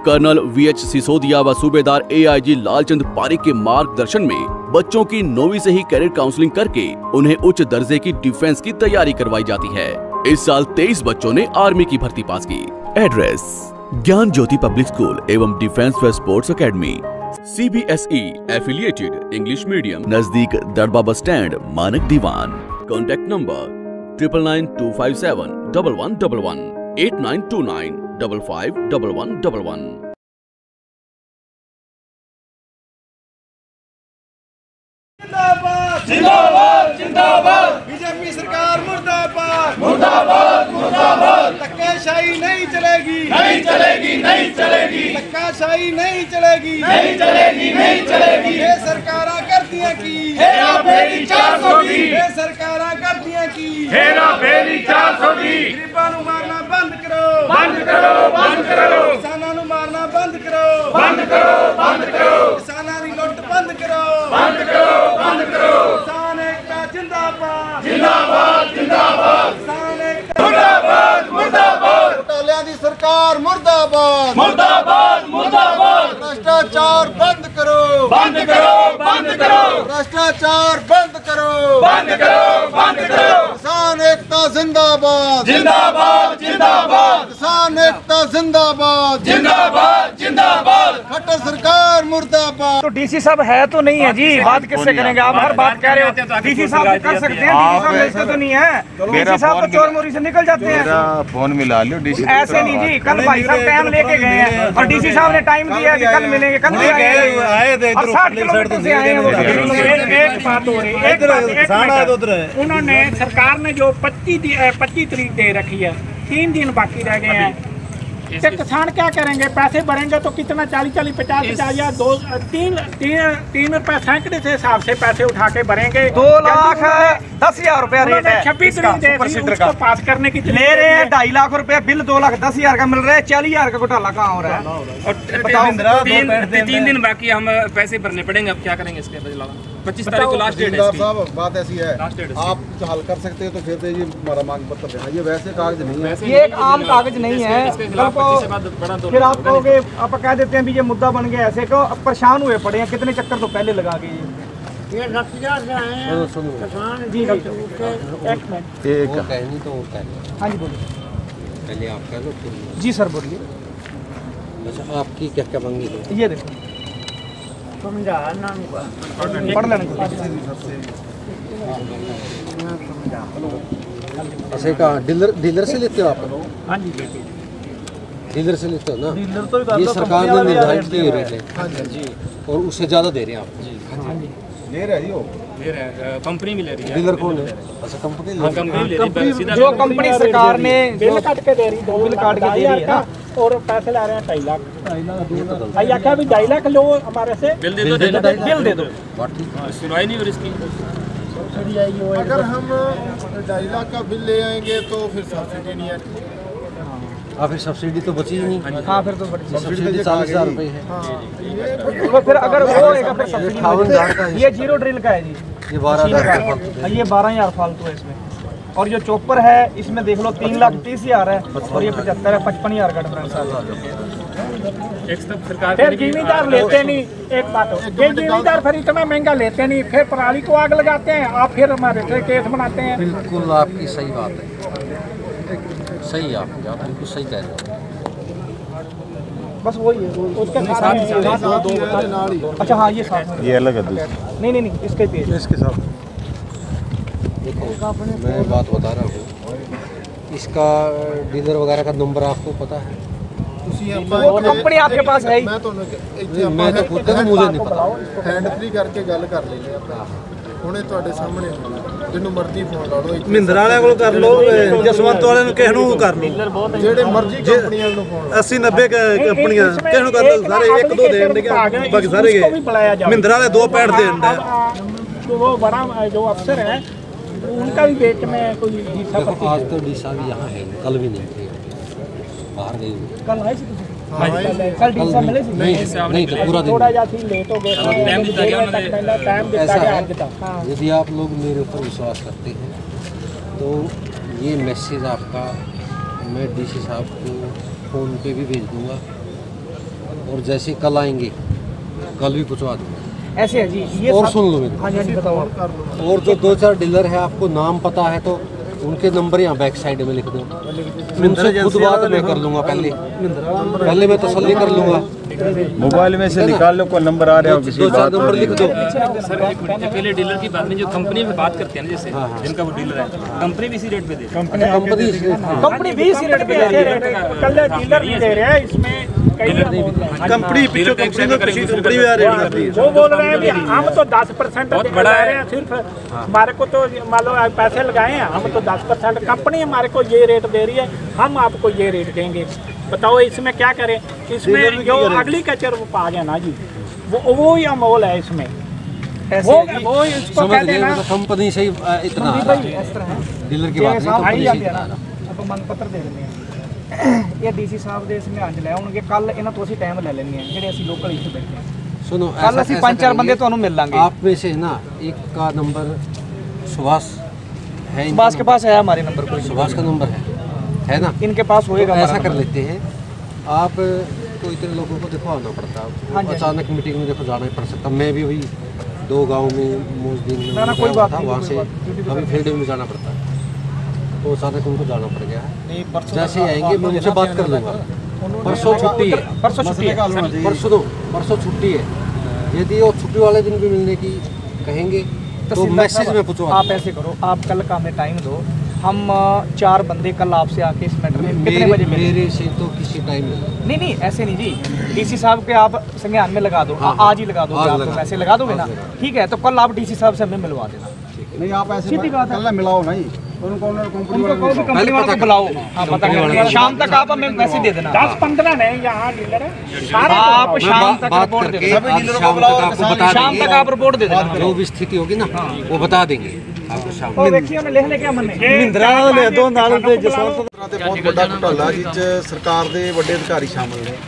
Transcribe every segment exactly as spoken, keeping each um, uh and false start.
Colonel V H Sisodia व सूबेदार ए आई जी लालचंद पारिक के मार्गदर्शन में बच्चों की नौवीं से ही कैरियर काउंसलिंग करके उन्हें उच्च दर्जे की डिफेंस की तैयारी करवाई जाती है। इस साल तेईस बच्चों ने आर्मी की भर्ती पास की। Address Gyan Jyoti public school एवं डिफेंस व sports academy, C B S E affiliated English medium, नजदीक Darba bus stand, Manak Diwan. Contact number triple nine two five seven double one double one, eight nine two nine double five double one double one. जिंदाबाद जिंदाबाद जिंदाबाद, BJP सरकार मुर्दाबाद मुर्दाबाद मुर्दाबाद। धक्काशाही नहीं चलेगी नहीं चलेगी नहीं चलेगी, धक्काशाही नहीं चलेगी नहीं चलेगी नहीं चलेगी। ये सरकारां करदियां की हेरा फेरी चार सौ की, ये सरकारां करदियां की हेरा फेरी चार सौ की। गरीबां नूं मारना बंद करो बंद करो बंद करो, किसानां नूं मारना बंद करो बंद करो बंद करो, किसानां दी लुੱਟ बंद करो बंद करो बंद करो। किसान एकता जिंदाबाद जिंदाबाद जिंदाबाद, किसान एकता मुर्दाबाद मुर्दाबाद। घोटालियां दी सरकार मुर्दाबाद मुर्दाबाद मुर्दाबाद। भ्रष्टाचार बंद करो बंद करो बंद करो, भ्रष्टाचार बंद करो बंद करो बंद करो। किसान एकता जिंदाबाद जिंदाबाद जिंदाबाद, किसान एकता जिंदाबाद जिंदाबाद जिंदाबाद। खट्टर सरकार मुर्दाबाद। तो डीसी साहब है तो नहीं है जी, बात किससे करेंगे? आप हर बात कह रहे हो डीसी साहब कर सकते हैं, डीसी साहब ऐसे तो नहीं है। डीसी साहब तो चोर मोरी से निकल जाते हैं। फोन मिला लो डीसी। ऐसे नहीं जी, कल भाई साहब टाइम लेके गए हैं और डीसी साहब ने टाइम दिया कि कल मिलेंगे, कल भी आए और साठ किलोमीटर से आए हैं। एक बात हो रही है, उन्होंने सरकार ने जो पच्चीस पच्चीस तारीख दे रखी है, तीन दिन बाकी रह गए हैं। तो किसान क्या करेंगे? पैसे भरेंगे तो कितना चालीस चालीस पचास पचास या दो तीन तीन तीन रुपए सैकड़े से हिसाब से पैसे उठा के भरेंगे। दो लाख दस हजार रुपया रेट है छब्बीस उसको पास करने की ले रहे हैं। ढाई लाख रुपया बिल दो लाख दस हजार का मिल रहा है, चालीस हजार का घोटाला कहाँ हो रहा है? और तीन, तीन दिन बाकी हम पैसे भरने पड़ेंगे। अब क्या करेंगे इसके अलावा? पच्चीस तारीख को लास्ट डेट है साहब। बात ऐसी है, आप कुछ हल कर सकते हो तो फिर ये हमारा मांग पत्र देना। ये वैसे कागज नहीं है, ये एक आम कागज नहीं है। फिर आप कहोगे, आप कह देते हैं भी ये मुद्दा बन गया ऐसे को, अब परेशान हुए पड़े हैं। कितने चक्कर तो पहले लगा के ये जी कहनी तो हाँ जी बोलिए। पहले आप कह लो जी सर बोलिए। अच्छा आपकी क्या क्या मांगी है? ये देखो पढ़ लेना। ऐसे कहा डीलर डीलर से लेते हो आप? हाँ जी डीलर से लेते हो ना? डीलर तो ये सरकार ने निर्धारित की रेट है जी, और उससे ज़्यादा दे रहे हैं आप? ले रहे हो ले रहे हैं, कंपनी भी ले रही है। डीलर कौन है? अच्छा कंपनी हाँ, कंपनी ले रही है। सीधा जो कंपनी सरकार ने बिल काट के दे रही, दो बिल काट के दे रही है ना, और पैसे ला रहे हैं ढाई लाख। भैया क्या भी ढाई लाख लो हमारे से, बिल दे दो दे दो बिल दे दो। सुनवाई नहीं हो इसकी। अगर हम ढाई लाख का बिल ले आएंगे तो फिर सब्सिडी नहीं है। हाँ फिर सब्सिडी तो बची ही नहीं। हाँ फिर तो सब्सिडी चालीस हजार रुपये है। तो फिर अगर वो होएगा फिर सब्सिडी। ये जीरो ड्रिल का है जी, ये बारह हजार ये बारह हजार फालतू है इसमें। और जो चॉपर है इसमें देख लो तीन लाख तीस हजार है और ये पचहत्तर है, पचपन हजार का डिफरेंस है। एक सब सरकार फिर जिम्मेदार लेते नहीं। एक बात हो, ये जिम्मेदार फिर इतना महंगा लेते नहीं, फिर पराली को आग लगाते हैं, आप फिर हमारे से केस बनाते हैं। बिल्कुल आपकी सही बात है, सही आप आप बिल्कुल सही कह रहे हो। बस वही है उसके साथ। अच्छा हाँ ये साथ ये अलग है दूसरा। नहीं नहीं नहीं इसके पेज इसके साथ देखो मैं बात बता रहा हूँ, इसका डीलर वगैरह का नंबर आपको पता है? वो कंपनी आपके पास है ही। मैं तो मैं तो खुद तक मुझे नहीं पता। हैंड फ्री करके गल कर लेंगे ਆਪਾਂ ਹੁਣੇ ਤੁਹਾਡੇ ਸਾਹਮਣੇ ਜਿਹਨੂੰ ਮਰਜ਼ੀ ਫੋਨ ਲਾ ਲਓ। ਮਹਿੰਦਰਾ ਵਾਲਿਆਂ ਕੋਲ ਕਰ ਲਓ, ਜਸਵੰਤ ਵਾਲਿਆਂ ਨੂੰ ਕਿਸੇ ਨੂੰ ਕਰ ਲਓ, ਜਿਹੜੇ ਮਰਜ਼ੀ ਕੰਪਨੀਆਂ ਨੂੰ ਫੋਨ ਲਾ अस्सी नब्बे कंपनियां ਕਿਸੇ ਨੂੰ ਕਰ ਲਓ, ਸਾਰੇ ਇੱਕ ਦੋ ਦੇਣ ਦੇ ਬਾਕੀ ਸਾਰੇ ਗਏ। ਮਹਿੰਦਰਾ वाले दो पैंठ देन दे। तो वो बड़ा जो अफसर है उनका भी बेच में कोई हिस्सा। आज तो डी साहब यहाँ है, कल भी नहीं थे, बाहर गए। कल आए थे कल डी साहब मिले थे? नहीं नहीं तो पूरा दिन थोड़ा जाती लेट हो गए, टाइम दिया गया उन्होंने, टाइम दिया गया आज का। यदि आप लोग मेरे ऊपर विश्वास करते हैं तो ये मैसेज आपका मैं डीसी साहब को फ़ोन पे भी भेज दूंगा और जैसे ही कल आएंगे कल भी पहुँचवा दूँगा। ऐसे है जी ये और सब- सुन लो मेरी हाँ जी हाँ जी बताओ आप। और जो दो चार डीलर है आपको नाम पता है तो उनके नंबर यहाँ बैक साइड में लिख दो। उनसे खुद बात मैं कर लूँगा, पहले पहले मैं तसल्ली कर लूँगा। मोबाइल में से निकाल लो, कोई नंबर आ रहा हो किसी दो चार बात नंबर लिख दो। सर एक मिनट, पहले डीलर की बात नहीं, जो कंपनी में बात करते हैं ना, जैसे जिनका वो डीलर है, कंपनी भी इसी रेट पे दे रही है। कंपनी कंपनी भी इसी रेट पे दे रही है। कल डीलर भी दे रहे हैं इसमें कई कंपनी पीछे कंपनी में किसी कंपनी में आ रही है। वो बोल रहे हैं कि हम तो दस परसेंट बहुत बड़ा है। हैं, सिर्फ हमारे को तो मान लो पैसे लगाए हैं हम तो दस परसेंट, कंपनी हमारे को ये रेट दे रही है, हम आपको ये रेट देंगे। बताओ इसमें क्या करें? इसमें जो अगली कचर वो पा गया ना जी, वो वो ही अमोल है इसमें। वो वो इसको समझ कहते गए, हैं ना, मतलब कंपनी से ही अ, इतना आ रहा है। इस तरह है डीलर की बात नहीं, कंपनी से इतना आ रहा है। ਆਪਾਂ ਮੰਗ ਪੱਤਰ ਦੇ ਦਿੰਦੇ ਆ ਇਹ ਡੀਸੀ ਸਾਹਿਬ ਦੇ ਸੰਵਿਧਾਨ ਚ ਲੈ ਆਉਣਗੇ ਕੱਲ ਇਹਨਾਂ ਤੋਂ ਅਸੀਂ ਟਾਈਮ ਲੈ ਲੈਂਦੇ ਆ ਜਿਹੜੇ ਅਸੀਂ ਲੋਕਲ ਇੱਥੇ ਬੈਠੇ ਆ सुनो ਕੱਲ ऐसा ਅਸੀਂ ऐसा ਪੰਜ ਚਾਰ ਬੰਦੇ करेंगे, ਤੁਹਾਨੂੰ ਮਿਲ ਲਾਂਗੇ आप में से ना एक का नंबर सुभाष है, इनका सुभाष के पास है हमारे नंबर कोई नंबर- सुभाष का नंबर है है ना। इनके पास तो होएगा ऐसा हमारा कर लेते हैं, आप को इतने लोगों को देखो आना पड़ता है। हाँ जी। अचानक मीटिंग में देखो जाना ही पड़ सकता। मैं भी वही दो गांव में मोजदीन में ना, ना, गया कोई बात था, नहीं, वहाँ कोई से बात नहीं, ड्यूटी पे अभी फील्ड में जाना पड़ता है, तो अचानक उनको जाना पड़ गया है। नहीं परसों जैसे ही आएंगे मैं उनसे बात कर लूँगा। परसों छुट्टी है, परसों छुट्टी है परसों दो परसों छुट्टी है। यदि वो छुट्टी वाले दिन भी मिलने की कहेंगे तो तहसीलदार मैसेज साहब, में पूछवा आप ऐसे करो, आप कल का हमें टाइम दो, हम अ, चार बंदे कल आपसे आके इस मैटर में कितने बजे मेरे, मिले? मेरे से तो किसी टाइम नहीं। नहीं नहीं ऐसे नहीं जी, डीसी साहब के आप संज्ञान में लगा दो, हाँ, आज ही लगा दो, आज आप लगा। वैसे लगा दोगे ना, आज लगा। ठीक है। तो कल आप डीसी साहब से हमें मिलवा देना। नहीं आप ऐसे सीधी बात है। कल मिलाओ नहीं उनको, कंपनी उनको कहो कि कंपनी पहले वालों पता को कर- बुलाओ, हाँ पता कंपनी वालों कर को शाम तक आप हमें पैसे दे देना। दस पंद्रह नहीं यहाँ डीलर है सारे आप को शाम बा- तक बात रिपोर्ट दे करके देना, आज शाम तक आपको बता शाम देंगे। तक आप रिपोर्ट दे देना। जो भी स्थिति होगी ना वो बता देंगे आपको शाम ਉਹ ਵੇਖੀ ਉਹਨੇ ਲਿਖ ਲਿਆ ਮੰਨੇ ਮਹਿੰਦਰਾ ਲੈ ਦੋ ਨਾਲ ਤੇ ਜਸਵੰਤ ਤਰ੍ਹਾਂ ਤੇ ਬਹੁਤ ਵੱਡਾ ਘੁਟਾਲਾ ਜਿਸ 'ਚ ਸਰਕਾਰ ਦੇ ਵੱਡੇ ਅਧਿਕਾਰੀ ਸ਼ਾਮਲ ਨੇ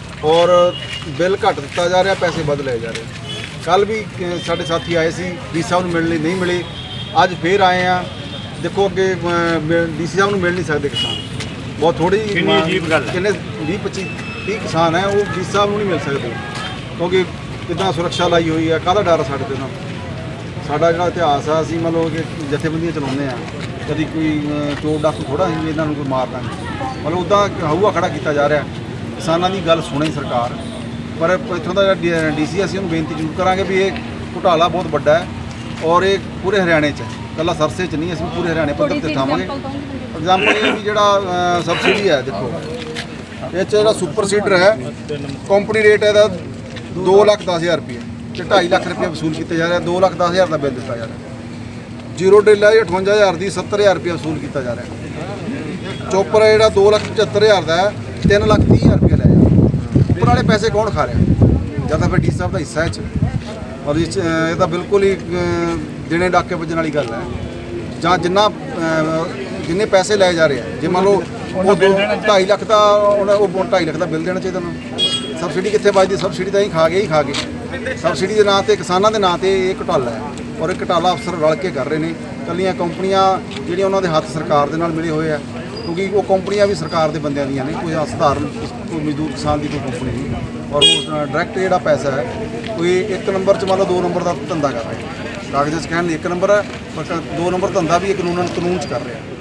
ਔਰ ਬਿੱਲ ਘੱਟ ਦਿੱਤਾ ਜਾ ਰਿਹਾ, ਪੈਸੇ ਵੱਧ ਲਏ ਜਾ ਰਹੇ। ਕੱਲ ਵੀ ਅ, ਸਾਡੇ ਸਾਥੀ ਆਏ ਸੀ ਡੀ ਸਾਹਿਬ ਨੂੰ ਮਿਲਣ ਲਈ, ਨਹੀਂ ਮਿਲੇ। ਅੱਜ ਫੇਰ ਆਏ ਆ, ਦੇਖੋ ਅੱਗੇ ਡੀ ਸੀ ਸਾਹਿਬ ਨੂੰ ਮਿਲ ਨਹੀਂ ਸਕਦੇ ਕਿਸਾਨ, ਬਹੁਤ ਥੋੜੀ ਕਿੰਨੇ ਵੀਹ ਪੱਚੀ ਤੀਹ ਕਿਸਾਨ ਹੈ ਉਹ ਡੀ ਸਾਹਿਬ ਨੂੰ ਨਹੀਂ ਮਿਲ ਸਕਦੇ ਕਿਉਂਕਿ ਕਿੱਦਾਂ ਸੁਰੱਖਿਆ ਲਾਈ ਹੋਈ ਹੈ, ਕਾਹਦਾ ਡਰ ਸਾਡੇ ਤੇ ਨਾ। ਸਾਡਾ ਜਿਹੜਾ ਇਤਿਹਾਸ ਆ, ਅਸੀਂ ਮੰਨ ਲਓ ਕਿ ਜਥੇਬੰਦੀਆਂ ਚਲਾਉਂਦੇ ਆ, ਕਦੀ ਕੋਈ ਚੋਰ ਡਾਕੂ ਥੋੜਾ ਅਸੀਂ ਇਹਨਾਂ ਨੂੰ ਕੋਈ ਮਾਰ ਦਾਂਗੇ, ਮਤਲਬ ਉੱਦਾਂ ਹਊਆ ਖੜਾ ਕੀਤਾ ਜਾ ਰਿਹਾ। ਕਿਸਾਨਾਂ ਦੀ ਗੱਲ ਸੁਣੇ ਸਰਕਾਰ, ਪਰ ਇੱਥੋਂ ਦਾ ਜਿਹੜਾ ਡੀ ਸੀ ਅਸੀਂ ਉਹਨੂੰ ਬੇਨਤੀ ਜ਼ਰੂਰ ਕਰਾਂਗੇ ਵੀ ਇਹ ਘੁਟਾਲਾ ਬਹੁਤ ਵੱਡਾ ਹੈ ਔਰ ਇਹ ਪੂਰੇ ਹਰਿਆਣੇ 'ਚ ਹੈ, ਇਕੱਲਾ ਸਰਸੇ 'ਚ ਨਹੀਂ, ਅਸੀਂ ਪੂਰੇ ਹਰਿਆਣੇ ਪੱਧਰ 'ਤੇ ਦਿਖਾਵਾਂਗੇ। ਐਗਜ਼ਾਮਪਲ ਇਹ ਵੀ ਜਿਹੜਾ ਸਬਸਿਡੀ ਹੈ, ਦੇਖੋ ਇਹ 'ਚ ਜਿਹੜਾ ਸੁਪਰ ਸੀਡਰ ਹੈ ਕੰਪਨੀ ਰੇਟ ਇਹਦਾ ਦੋ ਲੱਖ ਦਸ ਹਜ਼ਾਰ ਰੁਪਏ ਤੇ ਢਾਈ ਲੱਖ ਰੁਪਏ ਵਸੂਲ ਕੀਤੇ ਜਾ ਰਿਹਾ, ਦੋ ਲੱਖ ਦਸ ਹਜ਼ਾਰ ਦਾ ਬਿੱਲ ਦਿੱਤਾ ਜਾ ਰਿਹਾ। ਜ਼ੀਰੋ ਡਿਲ ਹੈ ਅਠਵੰਜਾ ਹਜ਼ਾਰ ਦੀ ਸੱਤਰ ਹਜ਼ਾਰ ਰੁਪਏ ਵਸੂਲ ਕੀਤਾ ਜਾ ਰਿਹਾ। ਚੋਪਰ ਹੈ ਜਿਹੜਾ ਦੋ ਲੱਖ ਪਝੱਤਰ ਹਜ਼ਾਰ ਦਾ ਹੈ, ਤਿੰਨ ਲੱਖ ਤੀਹ ਹਜ਼ਾਰ ਰੁਪਏ ਲੈ ਜਾ ਰਿਹਾ। ਉੱਪਰ ਵਾਲੇ ਪੈਸੇ ਕੌਣ ਖਾ ਰਿਹਾ? ਜਾਂ ਤਾਂ ਫਿਰ ਡੀ ਸਾਹਿਬ ਦਾ ਹਿੱਸਾ ਇਹ 'ਚ, ਔਰ ਇਸ 'ਚ, ਅ, ਇਹ ਤਾਂ ਬਿਲਕੁਲ ਹੀ ਅ, ਦਿਨੇ ਡਾਕੇ ਵੱਜਣ ਵਾਲੀ ਗੱਲ ਹੈ। ਜਾਂ ਜਿੰਨਾ ਅ, ਜਿੰਨੇ ਪੈਸੇ ਲਏ ਜਾ ਰਹੇ ਆ, ਜੇ ਮੰਨ ਲਓ ਉਹ ਦੋ ਢਾਈ ਲੱਖ ਦਾ ਉਹਨਾਂ ਉਹ ਢਾਈ ਲੱਖ ਦਾ ਬਿੱਲ ਦੇਣਾ ਚਾਹੀਦਾ ਨਾ। ਸਬਸਿਡੀ ਕਿੱਥੇ ਵੱਜਦੀ? ਸਬਸਿਡੀ ਤਾਂ ਹੀ ਖਾ ਗਏ ਹੀ ਖਾ ਗਏ। ਸਬਸਿਡੀ ਦੇ ਨਾਂ 'ਤੇ ਕਿਸਾਨਾਂ ਦੇ ਨਾਂ 'ਤੇ ਇਹ ਘੁਟਾਲਾ ਹੈ ਔਰ ਇਹ ਘੁਟਾਲਾ ਅਫਸਰ ਰਲ ਕੇ ਕਰ ਰਹੇ ਨੇ। ਇਕੱਲੀਆਂ ਕੰਪਨੀਆਂ ਜਿਹੜੀਆਂ ਉਹਨਾਂ ਦੇ ਹੱਥ ਸਰਕਾਰ ਦੇ ਨਾਲ ਮਿਲੇ ਹੋਏ ਆ, ਕਿਉਂਕਿ ਉਹ ਕੰਪਨੀਆਂ ਵੀ ਸਰਕਾਰ ਦੇ ਬੰਦਿਆਂ ਦੀਆਂ ਨੇ, ਕੋਈ ਸਧਾਰਨ ਕੋਈ ਮਜ਼ਦੂਰ ਕਿਸਾਨ ਦੀ ਕੋਈ ਕੰਪਨੀ ਨਹੀਂ। ਔਰ ਉਹ ਡਾਇਰੈਕਟ ਜਿਹੜਾ ਪੈਸਾ ਹੈ ਕੋਈ ਇੱਕ ਨੰਬਰ 'ਚ ਮੰਨ ਲਓ ਦੋ ਨੰਬਰ ਦਾ ਧੰਦਾ ਕਰ ਰਿਹਾ। ਕਾਗਜ਼ਾਂ 'ਚ ਕਹਿਣ ਲਈ ਇੱਕ ਨੰਬਰ ਹੈ, ਪਰ ਦੋ ਨੰਬਰ ਧੰਦਾ ਵੀ ਇਹ ਕਾਨੂੰਨ ਕਾਨੂੰਨ 'ਚ ਕਰ ਰਿਹਾ।